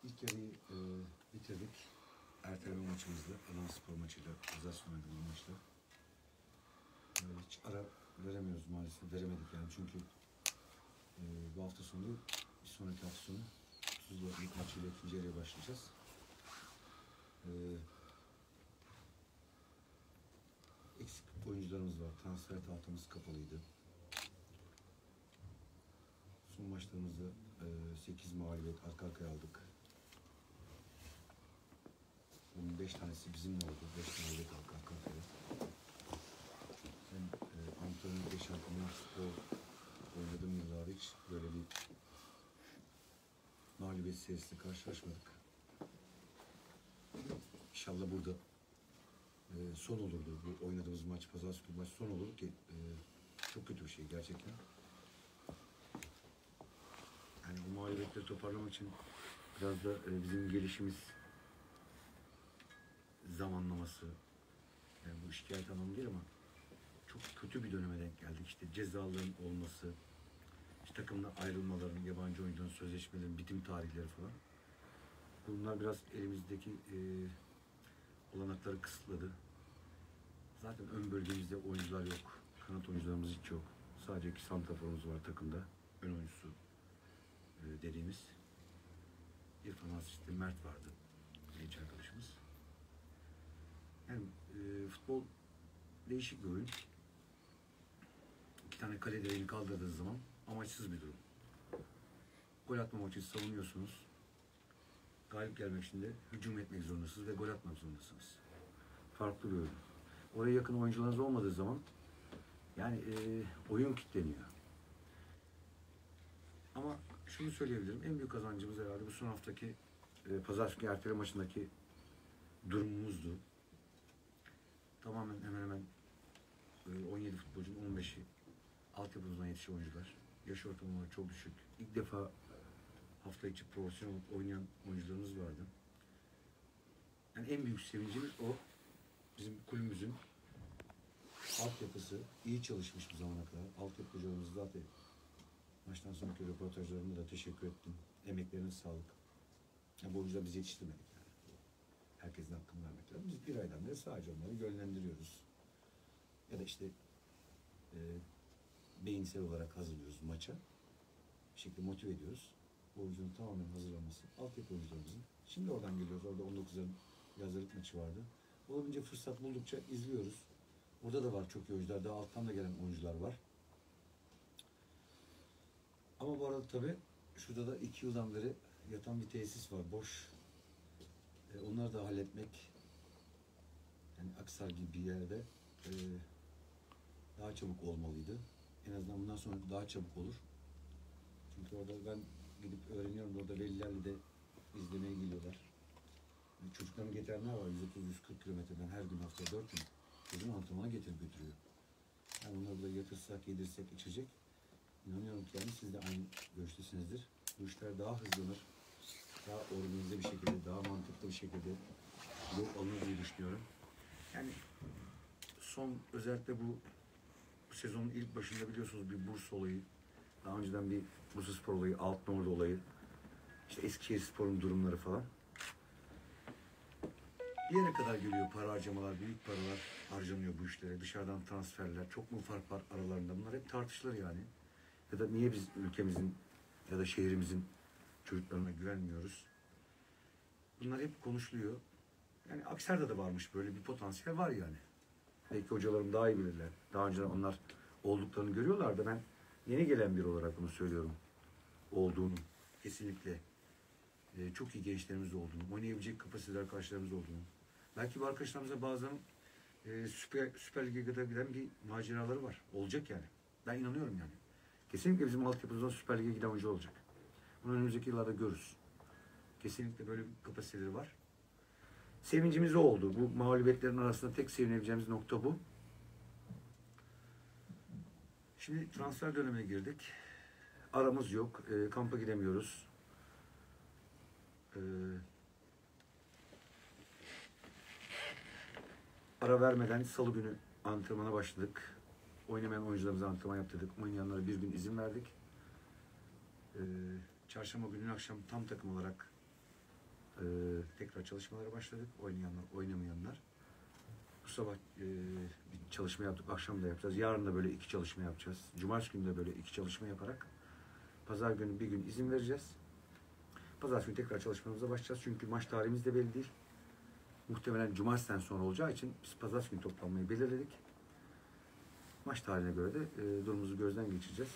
İlk yarıyı bitirdik. Erteleme maçımızda, Alanspor maçıyla, Pazartesi oynadığımız maçla. Hiç ara veremiyoruz maalesef, veremedik yani çünkü bu hafta sonu, bir sonraki hafta sonu Tuzla ilk maçıyla ikinci yarıya başlayacağız. Eksik oyuncularımız var, transfer tahtamız kapalıydı. Son maçlarımızda 8 mağlubiyet arka arkaya aldık. Bunun 5 tanesi bizimle oldu. 5 mağlubiyet arka arkaya. Ben antrenör ve şampiyonlar futbol oynadığım yıllarda hiç böyle bir mağlubiyet serisiyle karşılaşmadık. İnşallah burada son olurdu. Bu oynadığımız maç, Pazartesi günü maç son olur ki çok kötü bir şey gerçekten. Yani bu mağlubiyetleri toparlamak için biraz da bizim gelişimiz, zamanlaması, yani bu şikayet anlamı değil ama çok kötü bir döneme denk geldik. İşte cezaların olması, işte takımdan ayrılmaların, yabancı oyuncuların sözleşmelerin bitim tarihleri falan. Bunlar biraz elimizdeki olanakları kısıtladı. Zaten ön bölgemizde oyuncular yok. Kanat oyuncularımız hiç yok. Sadece 2 santraforumuz var takımda. Ön oyuncusu dediğimiz. İrfan Asis'te Mert vardı. Genç arkadaşımız. Yani futbol değişik bir oyun. 2 tane kale direğini kaldırdığınız zaman amaçsız bir durum. Gol atmamak için savunuyorsunuz. Galip gelmek için de hücum etmek zorundasınız ve gol atmak zorundasınız. Farklı bir oyun. Oraya yakın oyuncularınız olmadığı zaman yani oyun kilitleniyor. Ama şunu söyleyebilirim. En büyük kazancımız herhalde bu son haftaki Pazartesi erteleme maçındaki durumumuzdu. Tamamen hemen hemen 17 futbolcunun 15'i altyapımızdan yetişen oyuncular. Yaş ortalamaları çok düşük. İlk defa hafta içi profesyonel oynayan oyuncularımız vardı. Yani en büyük sevincimiz o. Bizim kulübümüzün altyapısı iyi çalışmış bu zamana kadar. Altyapı hocalarımız zaten maçtan sonraki röportajlarında da teşekkür ettim. Emeklerine sağlık. Yani bu oyuncular bizi yetiştirmedik yani. Herkesin hakkını vermek lazım. Biz bir aydan beri sadece onları yönlendiriyoruz. Ya da işte beyinsel olarak hazırlıyoruz maça. Bir şekilde motive ediyoruz. Bu oyuncunun tamamen hazırlanması. Altyapı oyuncularımızın. Şimdi oradan geliyoruz. Orada 19'ların yazarlık maçı vardı. Olabildiğince fırsat buldukça izliyoruz. Orada da var çok iyi oyuncular. Daha alttan da gelen oyuncular var. Ama bu arada tabii şurada da 2 yıldan beri yatan bir tesis var. Boş. Onları da halletmek yani Aksar gibi bir yerde daha çabuk olmalıydı. En azından bundan sonra daha çabuk olur. Çünkü orada ben gidip öğreniyorum. Orada velilerle de izlemeye geliyorlar. Yani çocuklarını getirenler var. 130-140 kilometreden her gün hafta 4 gün. Çocuğun antrenmana getirip götürüyor. Yani onları burada yatırsak, yedirsek, içecek. İnanıyorum ki yani siz de aynı görüştesinizdir. Bu işler daha hızlanır. Daha organize bir şekilde, daha mantıklı bir şekilde yol alınır diye düşünüyorum. Yani son özellikle bu sezonun ilk başında biliyorsunuz bir burs olayı, daha önceden bir Bursaspor olayı, Altınordu olayı, işte Eskişehirspor'un durumları falan. Bir yere kadar geliyor para harcamalar, büyük paralar harcanıyor bu işlere. Dışarıdan transferler, çok mu fark var aralarında? Bunlar hep tartışılır yani. Ya da niye biz ülkemizin ya da şehrimizin çocuklarına güvenmiyoruz? Bunlar hep konuşuluyor. Yani Aksar'da da varmış böyle bir potansiyel var yani. Belki hocalarım daha iyi bilirler. Daha önce onlar olduklarını görüyorlar da ben yeni gelen biri olarak bunu söylüyorum. Olduğunu. Kesinlikle. Çok iyi gençlerimiz olduğunu, oynayabilecek kapasiteli arkadaşlarımız olduğunu. Belki bu arkadaşlarımıza bazen Süper Lig'e kadar giden bir maceraları var. Olacak yani. Ben inanıyorum yani. Kesinlikle bizim altyapımızdan Süper Lig'e giden oyuncu olacak. Bunu önümüzdeki yıllarda görürüz. Kesinlikle böyle bir kapasiteleri var. Sevincimiz o oldu. Bu mağlubiyetlerin arasında tek sevinebileceğimiz nokta bu. Şimdi transfer dönemine girdik. Aramız yok. Kampa gidemiyoruz. Ara vermeden salı günü antrenmana başladık. Oynamayan oyuncularımıza antrenman yaptırdık. Oynayanlara bir gün izin verdik. Çarşamba günü akşam tam takım olarak tekrar çalışmalara başladık. Oynayanlar, oynamayanlar. Bu sabah bir çalışma yaptık. Akşam da yapacağız. Yarın da böyle 2 çalışma yapacağız. Cumartesi günü de böyle 2 çalışma yaparak pazar günü bir gün izin vereceğiz. Pazartesi günü tekrar çalışmalarımıza başlayacağız. Çünkü maç tarihimiz de belli değil. Muhtemelen cumartesiden sonra olacağı için biz pazartesi günü toplanmayı belirledik. Maç tarihine göre de durumumuzu gözden geçireceğiz.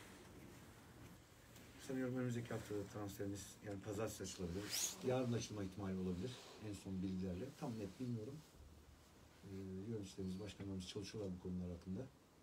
Sanıyorum önümüzdeki haftada transferimiz yani pazartesi açılabilir. Yarın açılma ihtimali olabilir. En son bilgilerle. Tam net bilmiyorum. Yöneticilerimiz, başkanlarımız çalışıyorlar bu konular hakkında.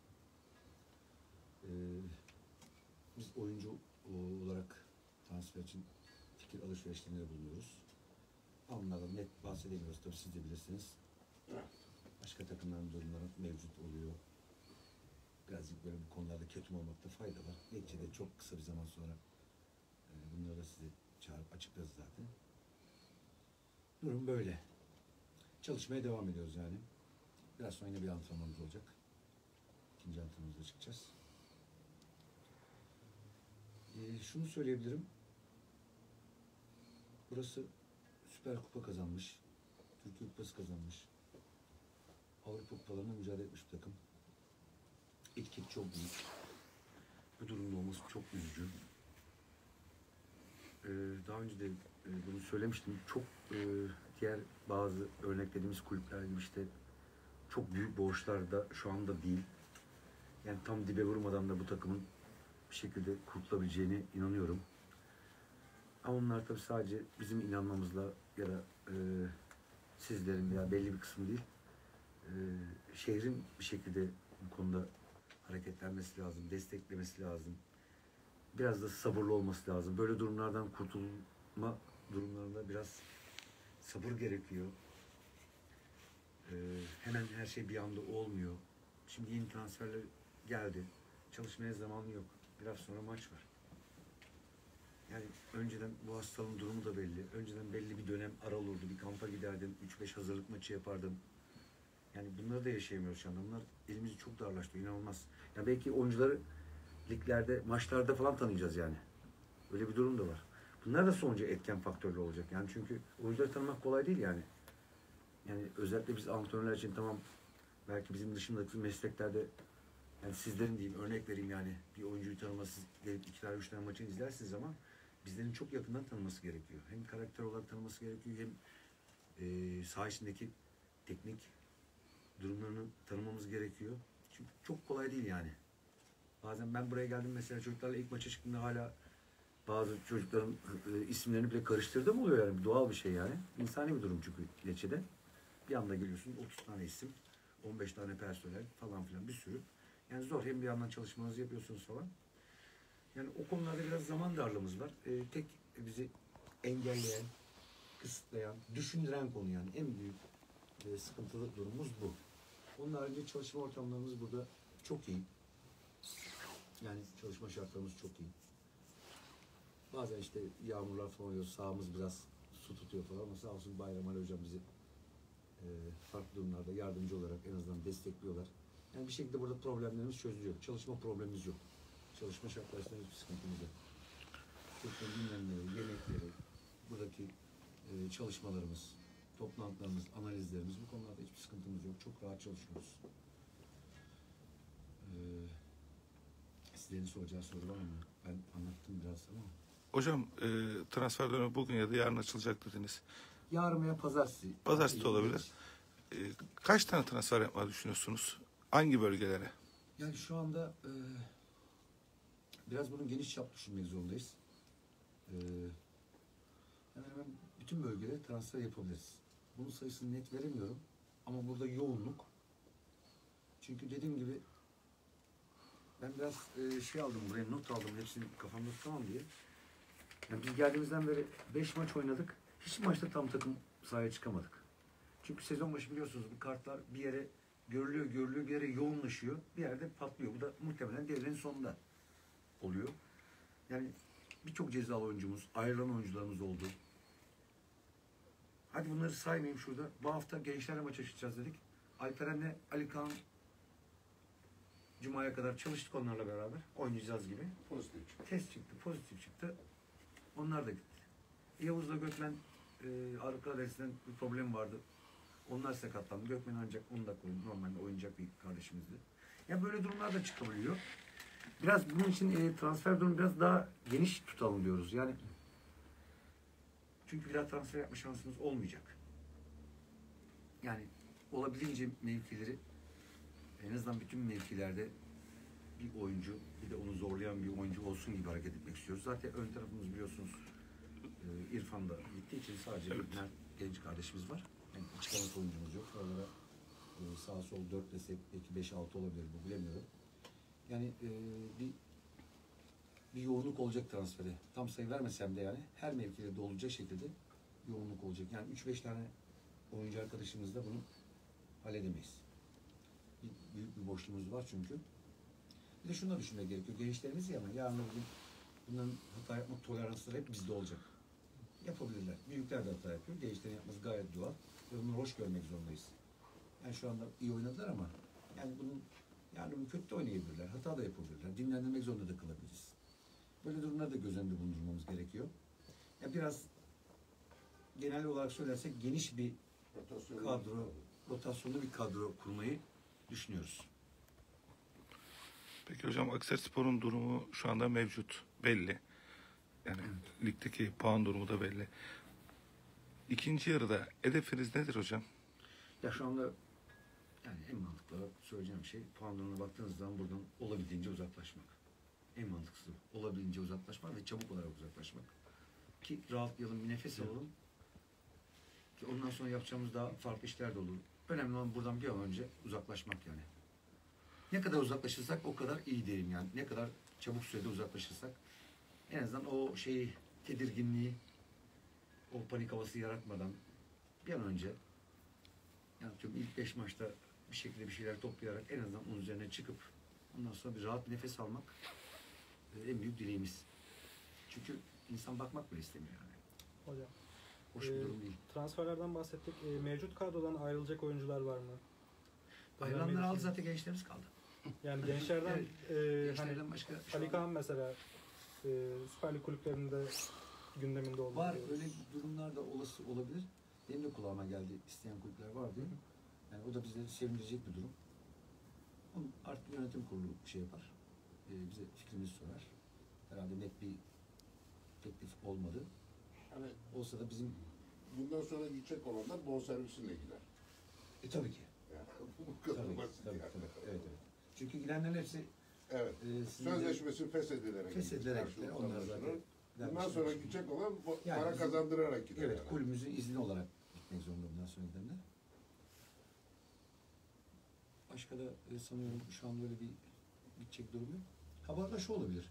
Biz oyuncu olarak transfer için fikir alışverişlerinde bulunuyoruz. Onlardan net bahsedemiyoruz. Tabii siz de bilirsiniz. Başka takımların durumları mevcut oluyor. Birazcık böyle bu konularda ketum olmakta fayda var. Neticede çok kısa bir zaman sonra bunları da size çağırıp açıklarız zaten. Durum böyle. Çalışmaya devam ediyoruz yani. Biraz sonra yine bir antrenmanımız olacak. İkinci antrenmanımıza çıkacağız. Şunu söyleyebilirim. Burası Süper Kupa kazanmış. Türkiye Kupası kazanmış. Avrupa Kupalarında mücadele etmiş bir takım. Etki çok büyük. Bu durumda olması çok üzücü. Daha önce de bunu söylemiştim. Çok diğer bazı örneklediğimiz kulüpler gibi işte çok büyük borçlarda şu anda değil. Yani tam dibe vurmadan da bu takımın bir şekilde kurtulabileceğine inanıyorum. Ama onlar tabii sadece bizim inanmamızla ya da sizlerin veya belli bir kısmı değil, şehrin bir şekilde bu konuda hareketlenmesi lazım, desteklemesi lazım. Biraz da sabırlı olması lazım. Böyle durumlardan kurtulma durumlarında biraz sabır gerekiyor. Hemen her şey bir anda olmuyor. Şimdi yeni transferler geldi. Çalışmaya zamanı yok. Biraz sonra maç var. Yani önceden bu hastalığın durumu da belli. Önceden belli bir dönem ara olurdu. Bir kampa giderdim. 3-5 hazırlık maçı yapardım. Yani bunları da yaşayamıyoruz şu anda. Bunlar elimizi çok darlaştırıyor. İnanılmaz. Ya belki oyuncuları liglerde, maçlarda falan tanıyacağız yani. Öyle bir durum da var. Bunlar da sonucu etken faktörler olacak. Yani çünkü oyuncuları tanımak kolay değil yani. Yani özellikle biz antrenörler için tamam belki bizim dışındaki mesleklerde yani sizlerin diyeyim örnek vereyim yani bir oyuncuyu tanıması gelip 2 tane 3 tane maçını izlersiniz ama bizlerin çok yakından tanıması gerekiyor. Hem karakter olarak tanıması gerekiyor hem saha içindeki teknik durumlarını tanımamız gerekiyor. Çünkü çok kolay değil yani. Bazen ben buraya geldim mesela çocuklarla ilk maça çıktığımda hala bazı çocukların isimlerini bile karıştırdığım oluyor yani. Doğal bir şey yani. İnsani bir durum çünkü Lecce'de. Bir anda geliyorsun 30 tane isim, 15 tane personel falan filan bir sürü. Yani zor. Hem bir yandan çalışmanızı yapıyorsunuz falan. Yani o konularda biraz zaman darlığımız var. Tek bizi engelleyen, kısıtlayan, düşündüren konu yani. En büyük sıkıntılı durumumuz bu. Onun haricinde çalışma ortamlarımız burada çok iyi. Yani çalışma şartlarımız çok iyi. Bazen işte yağmurlar falan oluyor, sahamız biraz su tutuyor falan ama sağ olsun Bayram Ali Hocam bizi farklı durumlarda yardımcı olarak en azından destekliyorlar. Yani bir şekilde burada problemlerimiz çözülüyor. Çalışma problemimiz yok. Çalışma şartlarında hiçbir sıkıntımız yok. Çocukların dinlenmeleri, yemekleri, buradaki çalışmalarımız, toplantılarımız, analizlerimiz bu konularda hiçbir sıkıntımız yok. Çok rahat çalışıyoruz. Sizlerin soracağı soru var mı? Ben anlattım biraz ama. Hocam transfer dönemi bugün ya da yarın açılacak dediniz. Yarın veya pazartesi. Pazartesi de olabilir. Kaç tane transfer yapmayı düşünüyorsunuz? Hangi bölgelere? Yani şu anda biraz bunun geniş çaplı düşünmek zorundayız. Hemen hemen bütün bölgelere transfer yapabiliriz. Bunun sayısını net veremiyorum. Ama burada yoğunluk. Çünkü dediğim gibi ben biraz şey aldım buraya not aldım. Hepsini kafamda tutamam diye. Yani biz geldiğimizden beri 5 maç oynadık. Hiç maçta tam takım sahaya çıkamadık. Çünkü sezon başı biliyorsunuz bu kartlar bir yere görülüyor, bir yere yoğunlaşıyor. Bir yerde patlıyor. Bu da muhtemelen devrenin sonunda oluyor. Yani birçok cezalı oyuncumuz, ayrılan oyuncularımız oldu. Hadi bunları saymayayım şurada. Bu hafta gençlerle maça çıkacağız dedik. Alperen'le Ali Kaan Cuma'ya kadar çalıştık onlarla beraber. Oynayacağız gibi. Pozitif çıktı. Test çıktı, pozitif çıktı. Onlar da gitti. Yavuz'la Gökmen arka resmen bir problem vardı. Onlar sakatlandı. Gökmen ancak 10 dakika oynadı. Normalde oynayacak bir kardeşimizdi. Ya böyle durumlar da çıkabiliyor. Biraz bunun için transfer durumu biraz daha geniş tutalım diyoruz. Yani çünkü bir daha transfer yapma şansınız olmayacak. Yani olabildiğince mevkileri en azından bütün mevkilerde bir oyuncu, bir de onu zorlayan bir oyuncu olsun gibi hareket etmek istiyoruz. Zaten ön tarafımız biliyorsunuz İrfan da gittiği için sadece bir genç kardeşimiz var. Yani iç kanat oyuncumuz yok. Oralara sağ sol 4 desek belki 5-6 olabilir bu bilemiyorum. Yani bir yoğunluk olacak transfere. Tam sayı vermesem de yani her mevkide de olacak şekilde yoğunluk olacak. Yani 3-5 tane oyuncu arkadaşımızla bunu halledemeyiz. Büyük bir boşluğumuz var çünkü. Bir de şunu da düşünmek gerekiyor. Gençlerimiz ya ama yarın öbür gün bunların hata yapma toleransları hep bizde olacak. Yapabilirler. Büyükler de hata yapıyor. Gençlerin yapması gayet doğal. Ve onları hoş görmek zorundayız. Yani şu anda iyi oynadılar ama yani bunun yarın kötü de oynayabilirler. Hata da yapabilirler. Dinlendirmek zorunda da kalabiliriz. Böyle durumları da göz önünde bulundurmamız gerekiyor. Ya biraz genel olarak söylersek geniş bir rotasyonlu bir kadro kurmayı düşünüyoruz. Peki hocam Akhisarspor'un durumu şu anda mevcut. Belli. Yani ligdeki puan durumu da belli. İkinci yarıda hedefiniz nedir hocam? Ya şu anda yani en mantıklı söyleyeceğim şey puan durumuna baktığınız zaman buradan olabildiğince uzaklaşmak. En mantıklısı olabildiğince uzaklaşmak ve çabuk olarak uzaklaşmak. Ki rahatlayalım, bir nefes alalım. Ki ondan sonra yapacağımız daha farklı işler de olur. Önemli olan buradan bir an önce uzaklaşmak yani. Ne kadar uzaklaşırsak o kadar iyi derim yani. Ne kadar çabuk sürede uzaklaşırsak en azından o şeyi, tedirginliği, o panik havası yaratmadan bir an önce yani tüm ilk 5 maçta bir şekilde bir şeyler toplayarak en azından onun üzerine çıkıp ondan sonra bir rahat nefes almak en büyük dileğimiz. Çünkü insan bakmak bile istemiyor yani. Hocam. Hoş bir durum değil. Transferlerden bahsettik. Mevcut kadrodan ayrılacak oyuncular var mı? Ayrılanlar aldı zaten gençlerimiz kaldı. Yani gençlerden Gençlerden hani başka Ali Kaan mesela Süper Lig kulüplerinde gündeminde oldu. var. Öyle durumlar da olası olabilir. Benim de kulağıma geldi. İsteyen kulüpler var diye. Yani o da bize sevindirecek bir durum. Ama artık yönetim kurulu şey yapar. Bize fikrimizi sorar. Herhalde net bir teklif olmadı. Hani Olsa da bizim bundan sonra gidecek olanlar bonservisine gider. tabii ki. Yani bu kadar Tabii, basit tabii, yani. tabii. Evet, evet. Çünkü gidenlerin hepsi Evet. sizin de- Sözleşmesi feshedilerek Feshedilerek gidecek, de onlar karşılıklı zaten anlaşılır. Bundan vermiş sonra olmuş. gidecek olan Yani para bizim- kazandırarak gider. Evet, yani. kulübümüzün izni olarak gitmek zorunda bundan sonra gidenler. Başka da sanıyorum şu an böyle bir gidecek durum yok. Ha bu arada şu olabilir.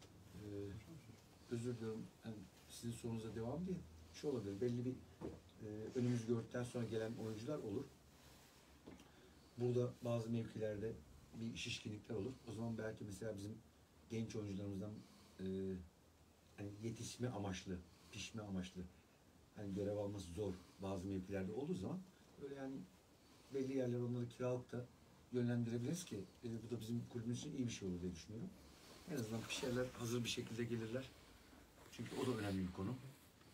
Özür diliyorum. Yani sizin sorunuza devam değil. Şu olabilir. Belli bir önümüz gördükten sonra gelen oyuncular olur. Burada bazı mevkilerde bir şişkinlikler olur. O zaman belki mesela bizim genç oyuncularımızdan hani yetişme amaçlı, pişme amaçlı hani görev alması zor bazı mevkilerde olduğu zaman böyle yani belli yerler onları kiralık da yönlendirebiliriz ki bu da bizim kulübümüz için iyi bir şey olur diye düşünüyorum. En azından bir şeyler hazır bir şekilde gelirler. Çünkü o da önemli bir konu.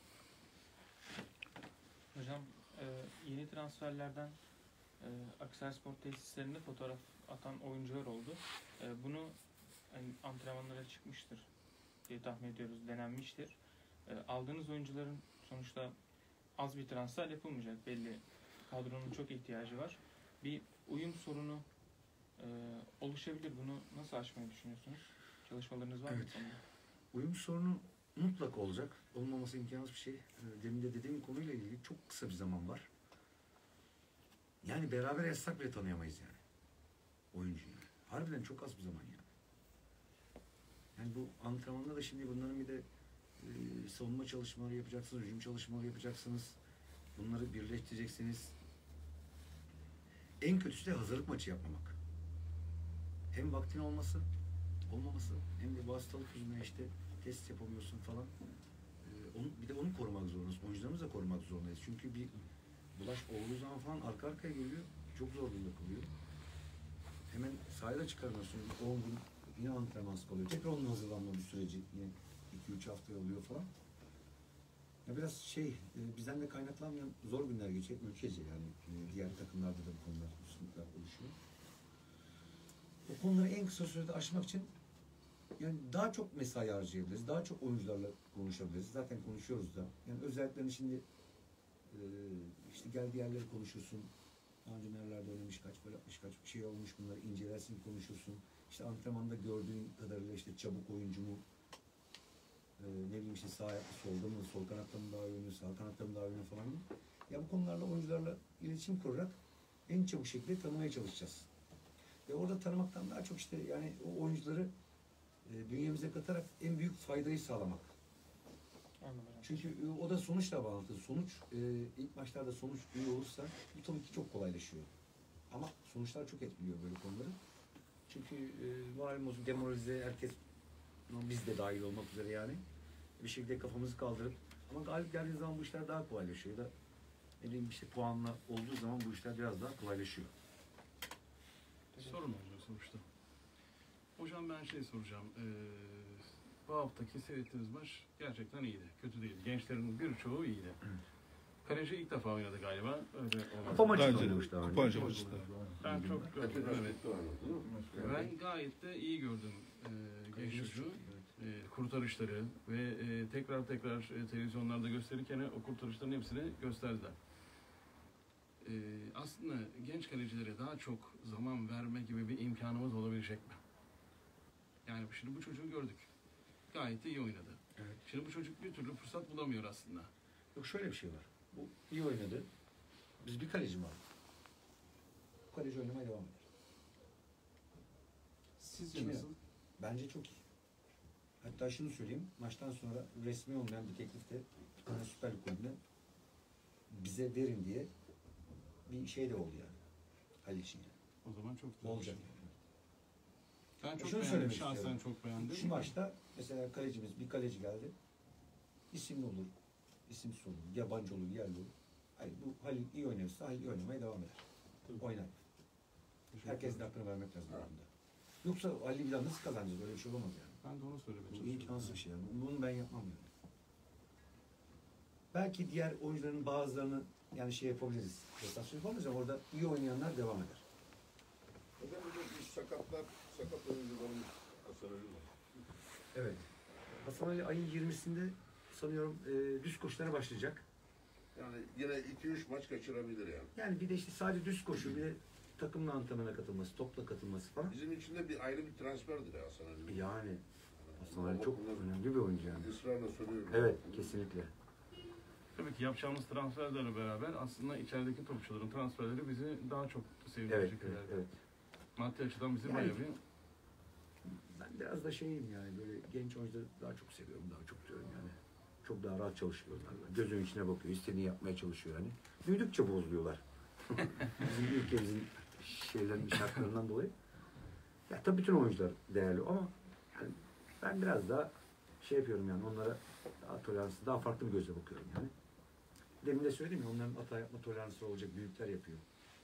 Hocam yeni transferlerden Akhisarspor tesislerinde fotoğraf atan oyuncular oldu. Bunu hani, antrenmanlara çıkmıştır diye tahmin ediyoruz, denenmiştir. Aldığınız oyuncuların sonuçta az bir transfer yapılmayacak. Belli kadronun çok ihtiyacı var. Bir uyum sorunu oluşabilir. Bunu nasıl aşmayı düşünüyorsunuz? Çalışmalarınız var mı? Evet. bu konuda? Uyum sorunu mutlaka olacak. Olmaması imkansız bir şey. Demin de dediğim konuyla ilgili çok kısa bir zaman var. Yani beraber yazsak bile tanıyamayız yani. Oyuncuyu. Harbiden çok az bir zaman yani. Yani bu antrenmanda da şimdi bunların bir de savunma çalışmaları yapacaksınız, hücum çalışmaları yapacaksınız. Bunları birleştireceksiniz. En kötüsü de hazırlık maçı yapmamak. Hem vaktin olması, olmaması hem de bu hastalık yüzünden işte test yapamıyorsun falan. Bir de onu korumak zorundayız. Oyuncularımızı da korumak zorundayız. Çünkü bir bulaş olduğu zaman falan arka arkaya geliyor. Çok zor durumda kalıyor. Hemen sahaya da çıkarmıyorsun. 10 gün yine antrenmansız kalıyor. Tekrar onun hazırlanma bir süreci yine 2-3 hafta oluyor falan. Ya biraz bizden de kaynaklanmayan zor günler geçecek ülkece yani. Diğer takımlarda da bu konular, üstünlükler oluşuyor. O konuları en kısa sürede aşmak için yani daha çok mesai harcayabiliriz, daha çok oyuncularla konuşabiliriz. Zaten konuşuyoruz da. Yani özelliklerini şimdi işte geldiği yerleri konuşursun. Daha önce nerelerde oynamış, kaç gol atmış, kaç bir şey olmuş, bunları incelersin, konuşursun. İşte antrenmanda gördüğün kadarıyla işte çabuk oyuncu mu, ne bileyim işte sağ ayaklı solda mı, sol kanatta mı daha iyi oynuyor, sağ kanatta mı daha iyi oynuyor falan. Ya bu konularla oyuncularla iletişim kurarak en çabuk şekilde tanımaya çalışacağız. Ve orada tanımaktan daha çok işte yani o oyuncuları bünyemize katarak en büyük faydayı sağlamak. Anladım. Çünkü o da sonuçla bağlantılı. Sonuç, ilk maçlarda sonuç iyi olursa bu tabii ki çok kolaylaşıyor. Ama sonuçlar çok etkiliyor böyle konuları. Çünkü malum olsun demoralize herkes, biz de dahil olmak üzere yani, bir şekilde kafamızı kaldırıp ama galip geldiği zaman bu işler daha kolaylaşıyor. Ya da ne bileyim işte puanla olduğu zaman bu işler biraz daha kolaylaşıyor. Sorun oluyor sonuçta. Hocam ben soracağım. Bu haftaki seyrettiğiniz maç gerçekten iyiydi. Kötü değil. Gençlerin birçoğu iyiydi. Kaleci ilk defa oynadı galiba. Öyle Kupa maçı Bence de. oynamış daha önce. Kupa maçı da. Ben çok Evet. evet. Ben gayet de iyi gördüm genç çocuğu. Kurtarışları ve tekrar televizyonlarda gösterirken o kurtarışların hepsini gösterdiler. Aslında genç kalecilere daha çok zaman verme gibi bir imkanımız olabilecek mi? Yani şimdi bu çocuğu gördük. Gayet de iyi oynadı. Evet. Şimdi bu çocuk bir türlü fırsat bulamıyor aslında. Yok şöyle bir şey var. Bu iyi oynadı. Biz bir kaleci mi aldık? Bu kaleci oynamaya devam eder. Sizce Şimdi- nasıl? Bence çok iyi. Hatta şunu söyleyeyim. Maçtan sonra resmi olmayan bir teklif de bir tane Süper Lig kulübüne bize verin diye bir şey de oldu yani. Halil için yani. O zaman çok güzel. Olacak. Ben çok Şunu beğendim. söylemek Şahsen istiyorum. çok beğendim. Şu maçta mesela bir kaleci geldi. İsimli olur, isimsiz olur, yabancı olur, yerli olur. Hayır, bu Halil iyi oynarsa Halil iyi oynamaya devam eder. Oynar. Herkesin hakkını vermek lazım bu konuda. Yoksa Halil bir daha nasıl kazanacağız? Öyle bir şey olamaz yani. Ben de onu söylemeye Bu çalışıyorum. imkansız bir şey yani. Bunu ben yapmam yani. Belki diğer oyuncuların bazılarını yani yapabiliriz. Rotasyon yapabiliriz ama orada iyi oynayanlar devam eder. Hocam bir de sakat oyuncuların Hasan Ali var. Evet. Hasan Ali ayın 20'sinde sanıyorum düz koşulara başlayacak. Yani yine 2-3 maç kaçırabilir yani. Yani bir de işte sadece düz koşu, bir de takımla antrenmana katılması, topla katılması falan. Bizim için de bir ayrı bir transferdir ya Hasan Ali. Yani Hasan Ali çok önemli bir oyuncu yani. Israrla söylüyorum. Evet, kesinlikle. Tabii ki yapacağımız transferlerle beraber aslında içerideki topçuların transferleri bizi daha çok Evet, sevindirecek. evet, evet. Maddi açıdan bizi Yani- bayağı bir... Ben biraz da yani böyle genç oyuncuları daha çok seviyorum, daha çok diyorum yani. Çok daha rahat çalışıyorlar. Gözün içine bakıyor, istediğini yapmaya çalışıyor yani. Büyüdükçe bozuluyorlar. Bizim ülkemizin şartlarından dolayı. Ya tabii bütün oyuncular değerli ama yani ben biraz daha yapıyorum yani onlara daha toleranslı, daha farklı bir gözle bakıyorum yani. Demin de söyledim ya, onların hata yapma toleransı olacak, büyükler yapıyor.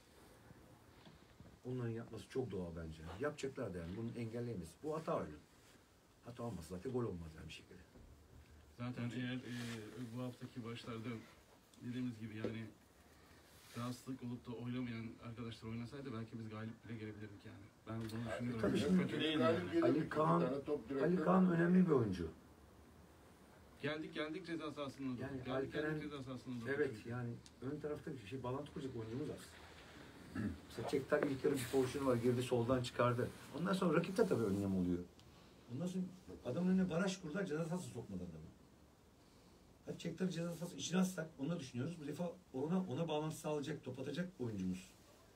Onların yapması çok doğal bence. Yapacaklar da yani, bunu engelleyemeyiz. Bu hata oyunu. Hata olmasa zaten gol olmaz yani bir şekilde. Zaten eğer bu haftaki başlarda dediğimiz gibi yani rahatsızlık olup da oynamayan arkadaşlar oynasaydı belki biz galip bile gelebilirdik yani. Ben bunu düşünüyorum. tabii Çok şimdi kötü değil Galip yani. gelir, Ali iki Kaan- tane top direkten- Ali Kaan önemli bir oyuncu. Geldik ceza sahasında Yani durduk. Alperen- Geldik ceza sahasında durduk. Evet çünkü. yani ön tarafta bir bağlantı kuracak oyuncumuz var. Mesela Çektar ilk yarı bir pozisyonu var, girdi soldan çıkardı. Ondan sonra rakip de tabii önlem oluyor. Ondan sonra adamın önüne baraj kurdular, ceza sahası sokmadı adamı. Hadi Çektar'ı ceza sahası içine atsak, onu da düşünüyoruz. Bu defa ona bağlantı sağlayacak, top atacak oyuncumuz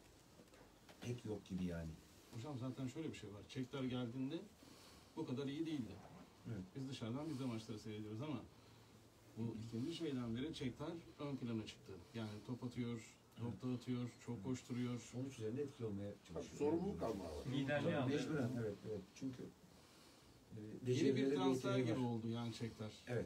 pek yok gibi yani. Hocam zaten şöyle bir şey var. Çekler geldiğinde bu kadar iyi değildi. Evet. Biz dışarıdan biz de maçları seyrediyoruz ama bu ikinci şeyden beri Çekler ön plana çıktı. Yani top atıyor, top dağıtıyor, çok koşturuyor. Sonuç üzerinde etkili olmaya Tabii çalışıyor. sorumluluk almalı. Liderliği Tabii, aldı. mecburen, evet. Çünkü Yeni bir becerileri, transfer yeteneği gibi var. oldu yani Çekler. Evet.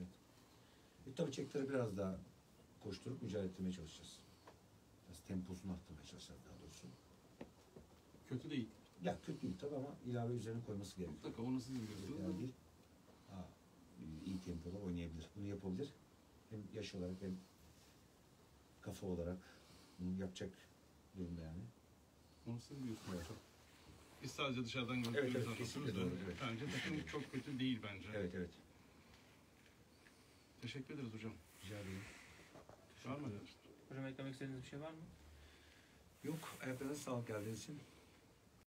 Tabii Çektar'ı biraz daha koşturup mücadele etmeye çalışacağız. Biraz temposunu arttırmaya çalışacağız daha doğrusu. Kötü değil. Ya kötü değil tabii ama ilave üzerine koyması gerekiyor. Mutlaka onu siz biliyorsunuz. Yani iyi tempolu oynayabilir. Bunu yapabilir. hem yaş olarak hem kafa olarak bunu yapacak durumda yani. Onu siz biliyorsunuz. Evet. Biz sadece dışarıdan Evet, görüntüleri evet, anlatıyoruz kesinlikle da doğru, evet. bence takım çok kötü değil bence. Evet, evet. Teşekkür ederiz hocam. Rica ederim. Var mı arkadaşlar? Hocam eklemek istediğiniz bir şey var mı? Yok, ayaklarınıza sağlık geldiğiniz için.